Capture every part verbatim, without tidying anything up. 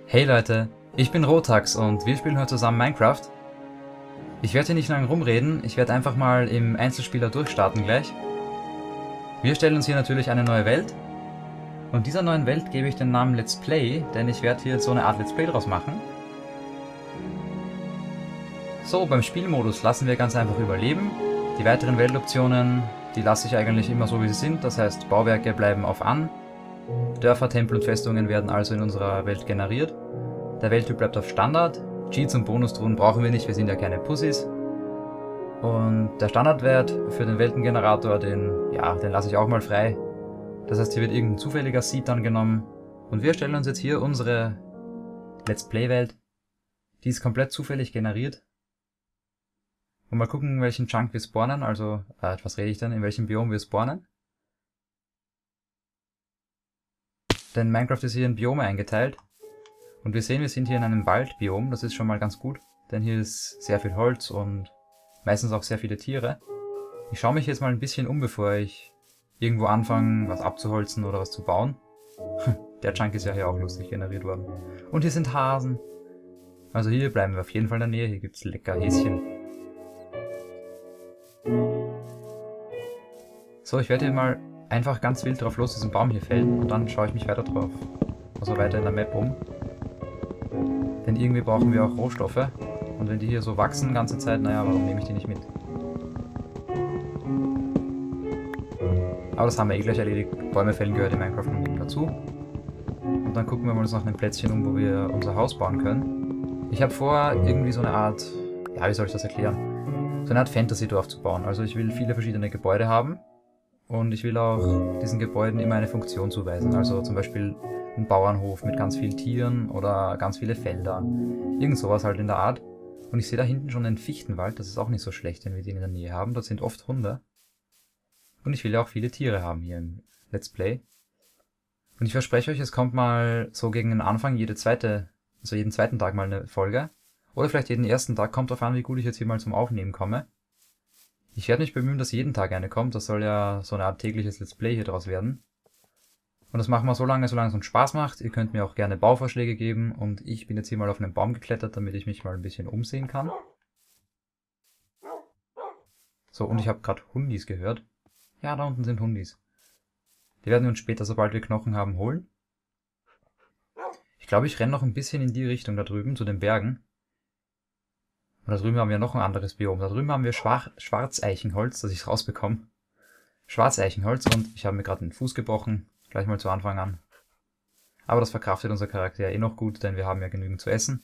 Hey Leute, ich bin Rotax und wir spielen heute zusammen Minecraft. Ich werde hier nicht lange rumreden, ich werde einfach mal im Einzelspieler durchstarten gleich. Wir stellen uns hier natürlich eine neue Welt. Und dieser neuen Welt gebe ich den Namen Let's Play, denn ich werde hier so eine Art Let's Play draus machen. So, beim Spielmodus lassen wir ganz einfach überleben. Die weiteren Weltoptionen, die lasse ich eigentlich immer so wie sie sind, das heißt Bauwerke bleiben auf an. Dörfer, Tempel und Festungen werden also in unserer Welt generiert. Der Welttyp bleibt auf Standard. Cheats und Bonustruhen brauchen wir nicht, wir sind ja keine Pussys. Und der Standardwert für den Weltengenerator, den, ja, den lasse ich auch mal frei. Das heißt, hier wird irgendein zufälliger Seed dann genommen. Und wir stellen uns jetzt hier unsere Let's Play Welt. Die ist komplett zufällig generiert. Und mal gucken, in welchem Chunk wir spawnen, also, äh, was rede ich denn, in welchem Biom wir spawnen. Denn Minecraft ist hier in Biome eingeteilt. Und wir sehen, wir sind hier in einem Waldbiom, das ist schon mal ganz gut. Denn hier ist sehr viel Holz und meistens auch sehr viele Tiere. Ich schaue mich jetzt mal ein bisschen um, bevor ich irgendwo anfange, was abzuholzen oder was zu bauen. Der Chunk ist ja hier auch lustig generiert worden. Und hier sind Hasen. Also hier bleiben wir auf jeden Fall in der Nähe, hier gibt's lecker Häschen. So, ich werde hier mal einfach ganz wild drauf los diesen Baum hier fällen und dann schaue ich mich weiter drauf, also weiter in der Map um. Denn irgendwie brauchen wir auch Rohstoffe und wenn die hier so wachsen die ganze Zeit, naja, warum nehme ich die nicht mit? Aber das haben wir eh gleich erledigt, Bäume fällen gehört in Minecraft noch dazu. Und dann gucken wir mal uns nach einem Plätzchen um, wo wir unser Haus bauen können. Ich habe vor, irgendwie so eine Art, ja, wie soll ich das erklären? So eine Art Fantasy-Dorf zu bauen. Also ich will viele verschiedene Gebäude haben. Und ich will auch diesen Gebäuden immer eine Funktion zuweisen, also zum Beispiel ein Bauernhof mit ganz vielen Tieren oder ganz viele Felder, irgend sowas halt in der Art. Und ich sehe da hinten schon einen Fichtenwald, das ist auch nicht so schlecht, wenn wir den in der Nähe haben, dort sind oft Hunde. Und ich will ja auch viele Tiere haben hier im Let's Play. Und ich verspreche euch, es kommt mal so gegen den Anfang jede zweite, also jeden zweiten Tag mal eine Folge. Oder vielleicht jeden ersten Tag, kommt drauf an, wie gut ich jetzt hier mal zum Aufnehmen komme. Ich werde mich bemühen, dass jeden Tag eine kommt, das soll ja so eine Art tägliches Let's Play hier draus werden. Und das machen wir so lange, solange es uns Spaß macht. Ihr könnt mir auch gerne Bauvorschläge geben und ich bin jetzt hier mal auf einen Baum geklettert, damit ich mich mal ein bisschen umsehen kann. So, und ich habe gerade Hundis gehört. Ja, da unten sind Hundis. Die werden wir uns später, sobald wir Knochen haben, holen. Ich glaube, ich renne noch ein bisschen in die Richtung da drüben, zu den Bergen. Und da drüben haben wir noch ein anderes Biom. Da drüben haben wir Schwar Schwarzeichenholz, dass ich es rausbekomme. Schwarzeichenholz und ich habe mir gerade den Fuß gebrochen. Gleich mal zu Anfang an. Aber das verkraftet unser Charakter ja eh noch gut, denn wir haben ja genügend zu essen.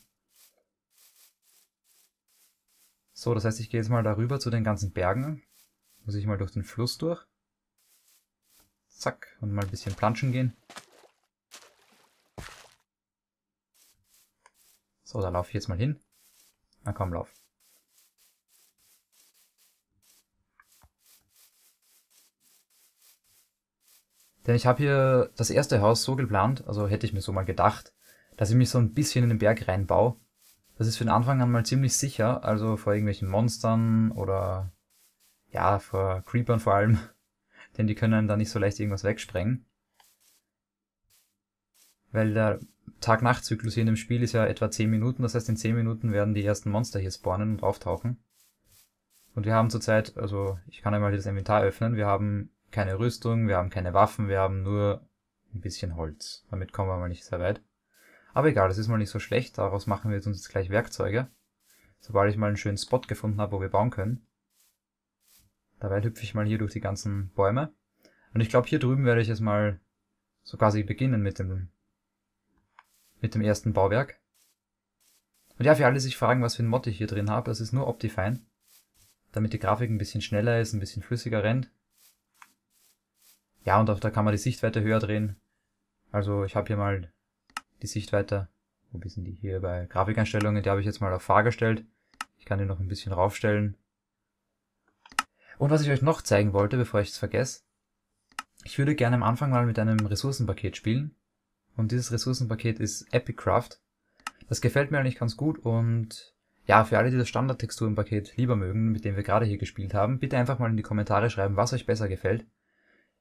So, das heißt, ich gehe jetzt mal darüber zu den ganzen Bergen. Muss ich mal durch den Fluss durch. Zack, und mal ein bisschen planschen gehen. So, da laufe ich jetzt mal hin. Na komm, lauf. Denn ich habe hier das erste Haus so geplant, also hätte ich mir so mal gedacht, dass ich mich so ein bisschen in den Berg reinbaue. Das ist für den Anfang an mal ziemlich sicher, also vor irgendwelchen Monstern oder ja, vor Creepern vor allem, denn die können da nicht so leicht irgendwas wegsprengen. Weil der Tag-Nacht-Zyklus hier in dem Spiel ist ja etwa zehn Minuten, das heißt in zehn Minuten werden die ersten Monster hier spawnen und auftauchen. Und wir haben zurzeit, also ich kann einmal hier das Inventar öffnen, wir haben keine Rüstung, wir haben keine Waffen, wir haben nur ein bisschen Holz. Damit kommen wir mal nicht sehr weit. Aber egal, das ist mal nicht so schlecht, daraus machen wir jetzt uns jetzt gleich Werkzeuge. Sobald ich mal einen schönen Spot gefunden habe, wo wir bauen können. Dabei hüpfe ich mal hier durch die ganzen Bäume. Und ich glaube, hier drüben werde ich jetzt mal so quasi beginnen mit dem mit dem ersten Bauwerk. Und ja, für alle, die sich fragen, was für ein Mod ich hier drin habe, das ist nur Optifine. Damit die Grafik ein bisschen schneller ist, ein bisschen flüssiger rennt. Ja, und auch da kann man die Sichtweite höher drehen. Also ich habe hier mal die Sichtweite, wo sind die hier bei Grafikeinstellungen, die habe ich jetzt mal auf Fahr gestellt. Ich kann die noch ein bisschen raufstellen. Und was ich euch noch zeigen wollte, bevor ich es vergesse, ich würde gerne am Anfang mal mit einem Ressourcenpaket spielen. Und dieses Ressourcenpaket ist Epicraft. Das gefällt mir eigentlich ganz gut und ja, für alle, die das Standard-Texturenpaket lieber mögen, mit dem wir gerade hier gespielt haben, bitte einfach mal in die Kommentare schreiben, was euch besser gefällt.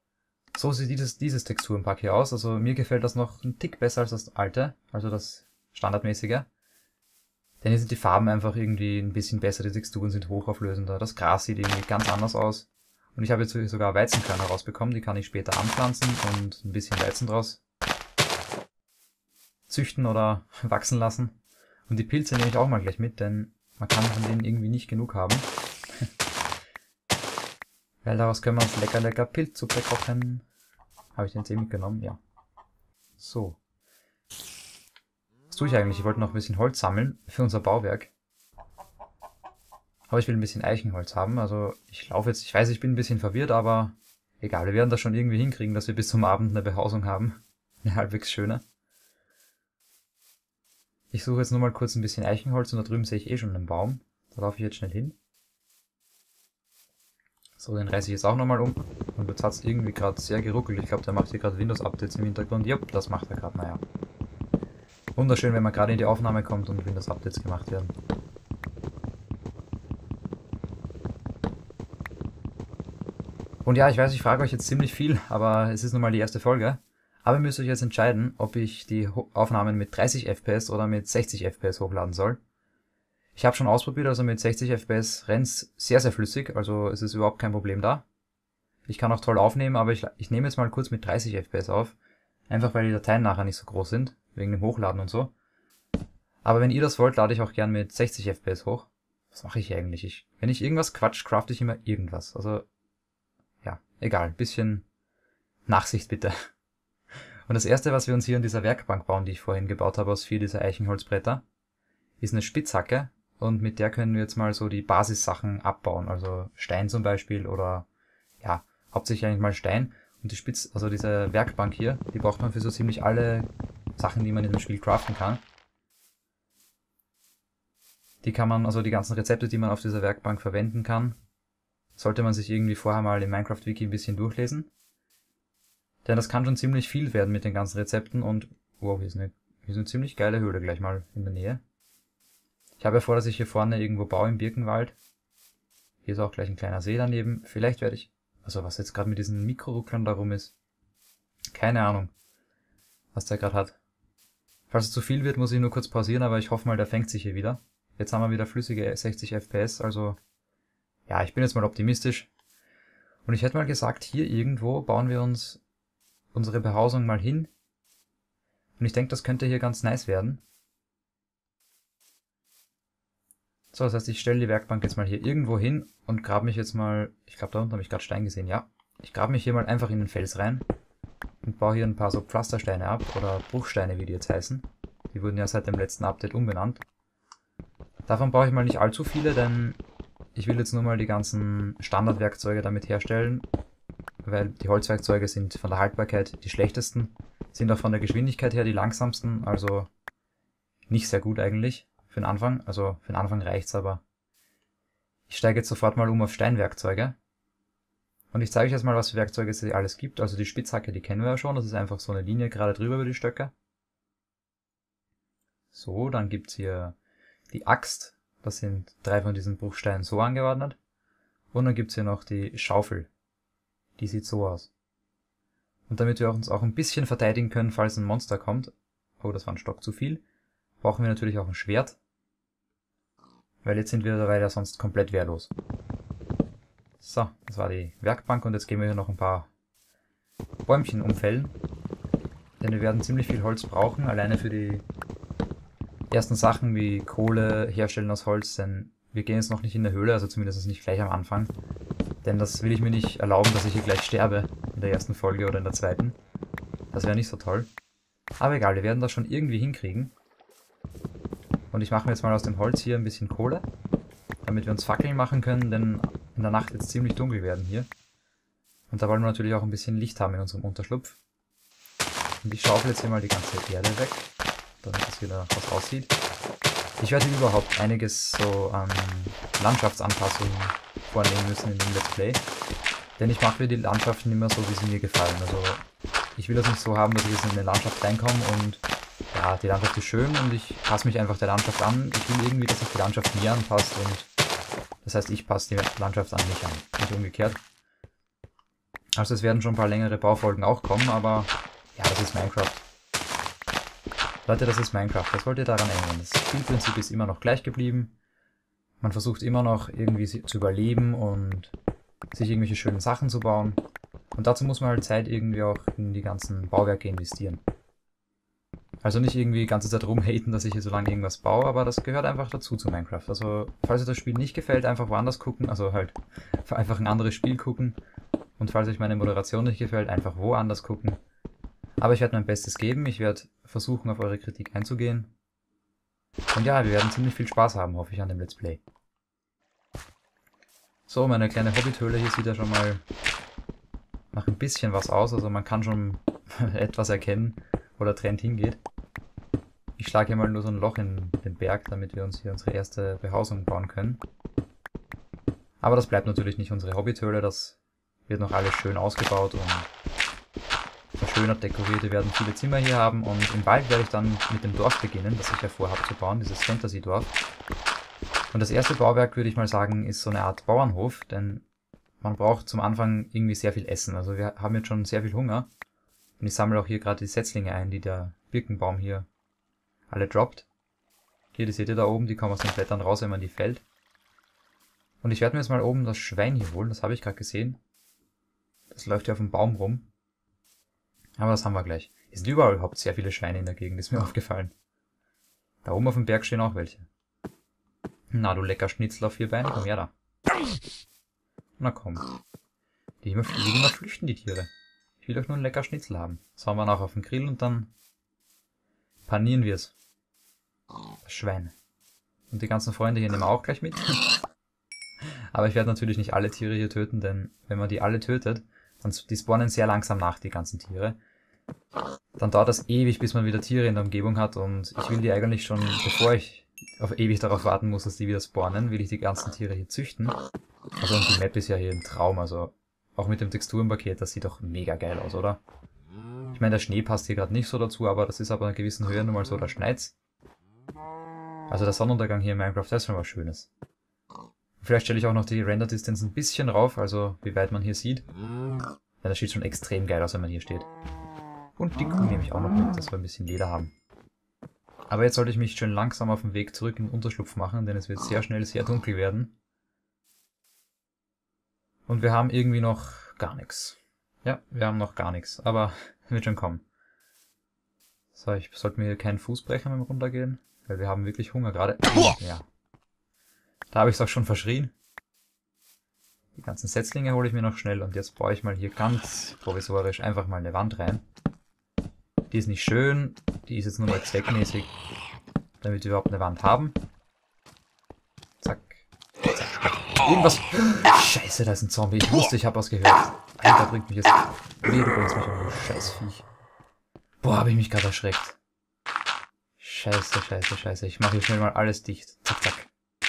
So sieht dieses, dieses Texturenpack hier aus, also mir gefällt das noch ein Tick besser als das alte, also das standardmäßige. Denn hier sind die Farben einfach irgendwie ein bisschen besser, die Texturen sind hochauflösender, das Gras sieht irgendwie ganz anders aus. Und ich habe jetzt sogar Weizenkörner rausbekommen, die kann ich später anpflanzen und ein bisschen Weizen draus züchten oder wachsen lassen. Und die Pilze nehme ich auch mal gleich mit, denn man kann von denen irgendwie nicht genug haben. Weil daraus können wir uns lecker, lecker Pilzsuppe kochen. Habe ich den Tee mitgenommen? Ja. So. Was tue ich eigentlich? Ich wollte noch ein bisschen Holz sammeln für unser Bauwerk. Aber ich will ein bisschen Eichenholz haben. Also ich laufe jetzt, ich weiß, ich bin ein bisschen verwirrt, aber egal. Wir werden das schon irgendwie hinkriegen, dass wir bis zum Abend eine Behausung haben. Eine halbwegs schöne. Ich suche jetzt nur mal kurz ein bisschen Eichenholz und da drüben sehe ich eh schon einen Baum. Da laufe ich jetzt schnell hin. So, den reiße ich jetzt auch nochmal um. Und jetzt hat es irgendwie gerade sehr geruckelt. Ich glaube, der macht hier gerade Windows-Updates im Hintergrund. Jupp, das macht er gerade, naja. Wunderschön, wenn man gerade in die Aufnahme kommt und Windows-Updates gemacht werden. Und ja, ich weiß, ich frage euch jetzt ziemlich viel, aber es ist nun mal die erste Folge. Aber ihr müsst euch jetzt entscheiden, ob ich die Aufnahmen mit dreißig F P S oder mit sechzig F P S hochladen soll. Ich habe schon ausprobiert, also mit sechzig F P S rennt's sehr, sehr flüssig, also es ist überhaupt kein Problem da. Ich kann auch toll aufnehmen, aber ich, ich nehme jetzt mal kurz mit dreißig F P S auf. Einfach weil die Dateien nachher nicht so groß sind, wegen dem Hochladen und so. Aber wenn ihr das wollt, lade ich auch gern mit sechzig F P S hoch. Was mache ich eigentlich? Ich, wenn ich irgendwas quatsch, crafte ich immer irgendwas. Also, ja, egal. Bisschen Nachsicht bitte. Und das erste, was wir uns hier in dieser Werkbank bauen, die ich vorhin gebaut habe aus vier dieser Eichenholzbretter, ist eine Spitzhacke. Und mit der können wir jetzt mal so die Basissachen abbauen. Also Stein zum Beispiel oder, ja, hauptsächlich eigentlich mal Stein. Und die Spitz, also diese Werkbank hier, die braucht man für so ziemlich alle Sachen, die man in dem Spiel craften kann. Die kann man, also die ganzen Rezepte, die man auf dieser Werkbank verwenden kann, sollte man sich irgendwie vorher mal im Minecraft-Wiki ein bisschen durchlesen. Denn das kann schon ziemlich viel werden mit den ganzen Rezepten und, wow, hier ist eine, hier ist eine ziemlich geile Höhle gleich mal in der Nähe. Ich habe ja vor, dass ich hier vorne irgendwo baue im Birkenwald. Hier ist auch gleich ein kleiner See daneben. Vielleicht werde ich, also was jetzt gerade mit diesen Mikrorucklern da rum ist. Keine Ahnung, was der gerade hat. Falls es zu viel wird, muss ich nur kurz pausieren, aber ich hoffe mal, der fängt sich hier wieder. Jetzt haben wir wieder flüssige sechzig F P S, also ja, ich bin jetzt mal optimistisch. Und ich hätte mal gesagt, hier irgendwo bauen wir uns unsere Behausung mal hin. Und ich denke, das könnte hier ganz nice werden. So, das heißt, ich stelle die Werkbank jetzt mal hier irgendwo hin und grabe mich jetzt mal, ich glaube, da unten habe ich gerade Stein gesehen, ja. Ich grabe mich hier mal einfach in den Fels rein und baue hier ein paar so Pflastersteine ab oder Bruchsteine, wie die jetzt heißen. Die wurden ja seit dem letzten Update umbenannt. Davon brauche ich mal nicht allzu viele, denn ich will jetzt nur mal die ganzen Standardwerkzeuge damit herstellen, weil die Holzwerkzeuge sind von der Haltbarkeit die schlechtesten, sind auch von der Geschwindigkeit her die langsamsten, also nicht sehr gut eigentlich für den Anfang. Also für den Anfang reicht's, aber ich steige jetzt sofort mal um auf Steinwerkzeuge. Und ich zeige euch jetzt mal, was für Werkzeuge es hier alles gibt. Also die Spitzhacke, die kennen wir ja schon, das ist einfach so eine Linie gerade drüber über die Stöcke. So, dann gibt's hier die Axt, das sind drei von diesen Bruchsteinen so angeordnet. Und dann gibt's hier noch die Schaufel, die sieht so aus. Und damit wir uns auch ein bisschen verteidigen können, falls ein Monster kommt, oh, das war ein Stock zu viel, brauchen wir natürlich auch ein Schwert, weil jetzt sind wir dabei ja sonst komplett wehrlos. So, das war die Werkbank und jetzt gehen wir hier noch ein paar Bäumchen umfällen, denn wir werden ziemlich viel Holz brauchen, alleine für die ersten Sachen wie Kohle herstellen aus Holz, denn wir gehen jetzt noch nicht in der Höhle, also zumindest nicht gleich am Anfang, denn das will ich mir nicht erlauben, dass ich hier gleich sterbe in der ersten Folge oder in der zweiten. Das wäre nicht so toll. Aber egal, wir werden das schon irgendwie hinkriegen. Und ich mache mir jetzt mal aus dem Holz hier ein bisschen Kohle, damit wir uns Fackeln machen können, denn in der Nacht wird es ziemlich dunkel werden hier. Und da wollen wir natürlich auch ein bisschen Licht haben in unserem Unterschlupf. Und ich schaufel jetzt hier mal die ganze Erde weg, damit es wieder was aussieht. Ich werde überhaupt einiges so an Landschaftsanpassungen vornehmen müssen in dem Let's Play. Denn ich mache mir die Landschaften immer so, wie sie mir gefallen. Also ich will das nicht so haben, dass ich jetzt in eine Landschaft reinkomme und ja, die Landschaft ist schön und ich passe mich einfach der Landschaft an. Ich will irgendwie, dass sich die Landschaft mir anpasst und das heißt, ich passe die Landschaft an mich an, nicht umgekehrt. Also es werden schon ein paar längere Baufolgen auch kommen, aber ja, das ist Minecraft. Leute, das ist Minecraft. Was wollt ihr daran ändern? Das Spielprinzip ist immer noch gleich geblieben. Man versucht immer noch irgendwie zu überleben und sich irgendwelche schönen Sachen zu bauen. Und dazu muss man halt Zeit irgendwie auch in die ganzen Bauwerke investieren. Also nicht irgendwie die ganze Zeit rumhaten, dass ich hier so lange irgendwas baue, aber das gehört einfach dazu zu Minecraft. Also falls euch das Spiel nicht gefällt, einfach woanders gucken, also halt einfach ein anderes Spiel gucken. Und falls euch meine Moderation nicht gefällt, einfach woanders gucken. Aber ich werde mein Bestes geben, ich werde versuchen, auf eure Kritik einzugehen. Und ja, wir werden ziemlich viel Spaß haben, hoffe ich, an dem Let's Play. So, meine kleine Hobbithöhle hier sieht ja schon mal nach ein bisschen was aus, also man kann schon etwas erkennen, wo der Trend hingeht. Ich schlage hier mal nur so ein Loch in den Berg, damit wir uns hier unsere erste Behausung bauen können. Aber das bleibt natürlich nicht unsere Hobbithöhle, das wird noch alles schön ausgebaut und verschönert, dekoriert. Wir werden viele Zimmer hier haben und im Wald werde ich dann mit dem Dorf beginnen, das ich ja vorhabe zu bauen, dieses Fantasy-Dorf. Und das erste Bauwerk, würde ich mal sagen, ist so eine Art Bauernhof, denn man braucht zum Anfang irgendwie sehr viel Essen. Also wir haben jetzt schon sehr viel Hunger. Und ich sammle auch hier gerade die Setzlinge ein, die der Birkenbaum hier alle droppt. Hier, die seht ihr da oben, die kommen aus den Blättern raus, wenn man die fällt. Und ich werde mir jetzt mal oben das Schwein hier holen, das habe ich gerade gesehen. Das läuft ja auf dem Baum rum. Aber das haben wir gleich. Es sind überall überhaupt sehr viele Schweine in der Gegend, ist mir aufgefallen. Da oben auf dem Berg stehen auch welche. Na, du lecker Schnitzel auf vier Beinen, komm her da. Na komm. Die immer fliegen, immer flüchten, die Tiere. Ich will doch nur einen lecker Schnitzel haben. Das hauen wir noch auf den Grill und dann panieren wir es. Das Schwein. Und die ganzen Freunde hier nehmen wir auch gleich mit. Aber ich werde natürlich nicht alle Tiere hier töten, denn wenn man die alle tötet, dann die spawnen sehr langsam nach, die ganzen Tiere. Dann dauert das ewig, bis man wieder Tiere in der Umgebung hat und ich will die eigentlich schon, bevor ich auf ewig darauf warten muss, dass die wieder spawnen, will ich die ganzen Tiere hier züchten. Also und die Map ist ja hier ein Traum, also auch mit dem Texturenpaket, das sieht doch mega geil aus, oder? Ich meine, der Schnee passt hier gerade nicht so dazu, aber das ist aber in einer gewissen Höhe nun mal so, da schneit's. Also der Sonnenuntergang hier in Minecraft, das ist schon was Schönes. Vielleicht stelle ich auch noch die Render Distance ein bisschen rauf, also wie weit man hier sieht. Ja, das sieht schon extrem geil aus, wenn man hier steht. Und die Kuh nehme ich auch noch mit, dass wir ein bisschen Leder haben. Aber jetzt sollte ich mich schön langsam auf den Weg zurück in den Unterschlupf machen, denn es wird sehr schnell sehr dunkel werden. Und wir haben irgendwie noch gar nichts. Ja, wir haben noch gar nichts, aber wird schon kommen. So, ich sollte mir hier keinen Fuß brechen beim Runtergehen, weil wir haben wirklich Hunger gerade. Ja. Da habe ich es auch schon verschrien. Die ganzen Setzlinge hole ich mir noch schnell und jetzt baue ich mal hier ganz provisorisch einfach mal eine Wand rein. Die ist nicht schön, die ist jetzt nur mal zweckmäßig, damit wir überhaupt eine Wand haben. Zack. Zack. Irgendwas. Scheiße, da ist ein Zombie. Ich wusste, ich habe was gehört. Alter, bringt mich jetzt. Lebe bringt mich um, du Scheißviech. Boah, habe ich mich gerade erschreckt. Scheiße, scheiße, scheiße. Ich mache hier schnell mal alles dicht. Zack, zack.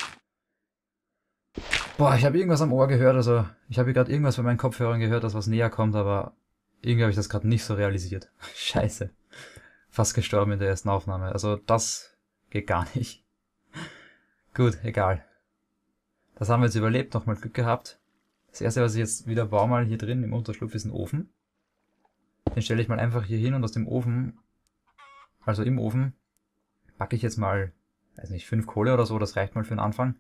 Boah, ich habe irgendwas am Ohr gehört, also ich habe hier gerade irgendwas bei meinen Kopfhörern gehört, dass was näher kommt, aber irgendwie habe ich das gerade nicht so realisiert. Scheiße. Fast gestorben in der ersten Aufnahme. Also das geht gar nicht. Gut, egal. Das haben wir jetzt überlebt, nochmal Glück gehabt. Das erste, was ich jetzt wieder baue mal hier drin im Unterschlupf, ist ein Ofen. Den stelle ich mal einfach hier hin und aus dem Ofen, also im Ofen, backe ich jetzt mal, weiß nicht, fünf Kohle oder so, das reicht mal für den Anfang.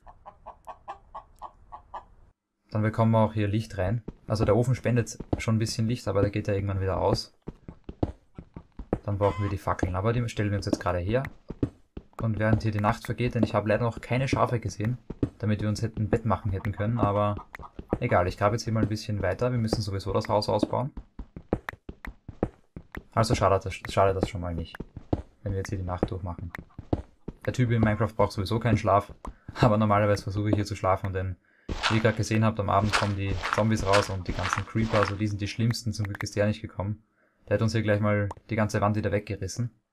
Dann bekommen wir auch hier Licht rein. Also der Ofen spendet schon ein bisschen Licht, aber der geht ja irgendwann wieder aus. Dann brauchen wir die Fackeln, aber die stellen wir uns jetzt gerade her. Und während hier die Nacht vergeht, denn ich habe leider noch keine Schafe gesehen, damit wir uns hätten ein Bett machen hätten können, aber egal, ich grabe jetzt hier mal ein bisschen weiter, wir müssen sowieso das Haus ausbauen. Also schadet das, schadet das schon mal nicht, wenn wir jetzt hier die Nacht durchmachen. Der Typ in Minecraft braucht sowieso keinen Schlaf, aber normalerweise versuche ich hier zu schlafen, denn wie ihr gerade gesehen habt, am Abend kommen die Zombies raus und die ganzen Creeper, also die sind die schlimmsten, zum Glück ist der nicht gekommen. Der hat uns hier gleich mal die ganze Wand wieder weggerissen.